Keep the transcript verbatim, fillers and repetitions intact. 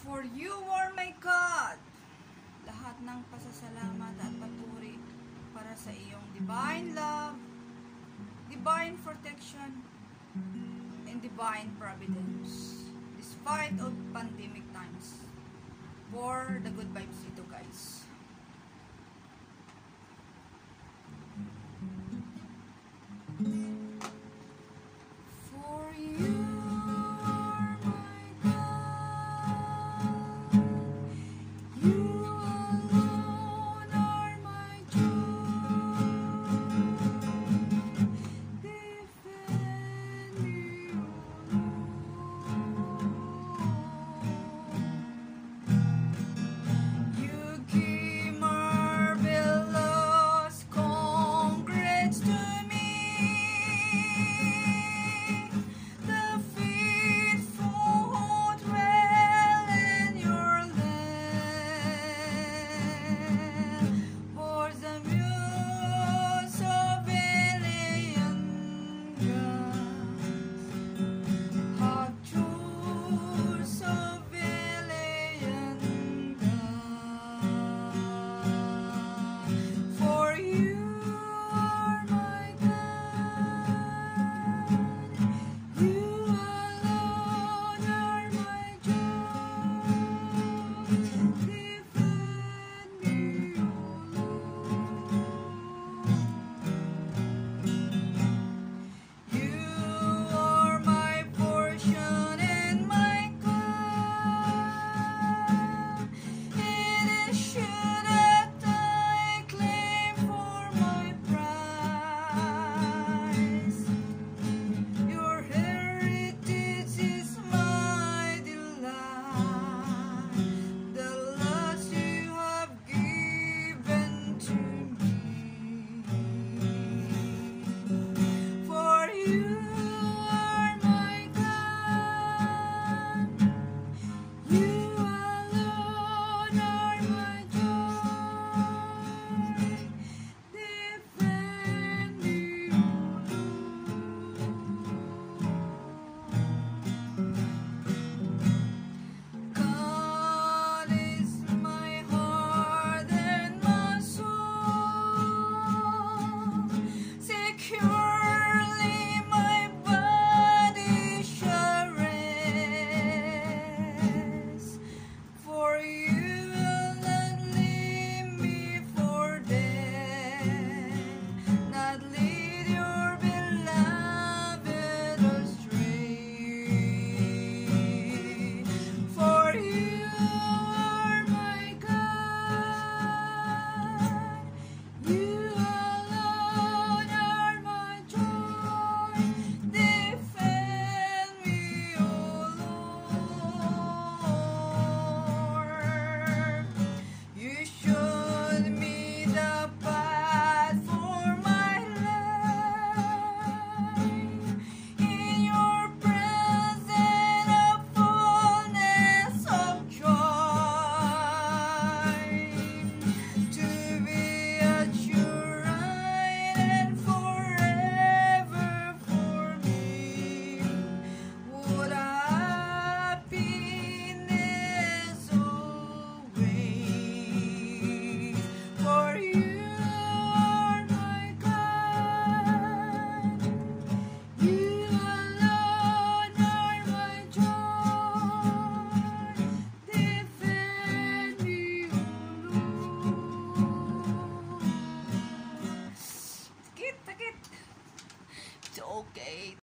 For you are my God. Lahat ng pasasalamat at papuri para sa iyong divine love, divine protection, and divine providence. Despite of pandemic times. For the good vibes ito, guys. For you are my God. You alone are my joy. Defend me, O Lord. You give marvelous congrats to me. The faithful who dwell in your land. For the muse of alien gods have choice of alien gods. For you are my God. You alone are my joy. Defend me, O Lord. You are my portion and my God. It is you that I claim for my prize. Your heritage is my delight. The lots you have given to me. For you are my God. You alone are my joy. Defend me, O Lord. God is my heart and my soul. Securely my body shall rest. For you will not leave me for dead, not lead your beloved astray. For you are my God. You alone are my joy. Defend me, O Lord. You showed me the path for my life. In your presence, a fullness of joy. To be at your right and forever for me. Would happiness always. For you are my God. You alone are my joy. Defend me, O Lord. Sakit, sakit. It's okay.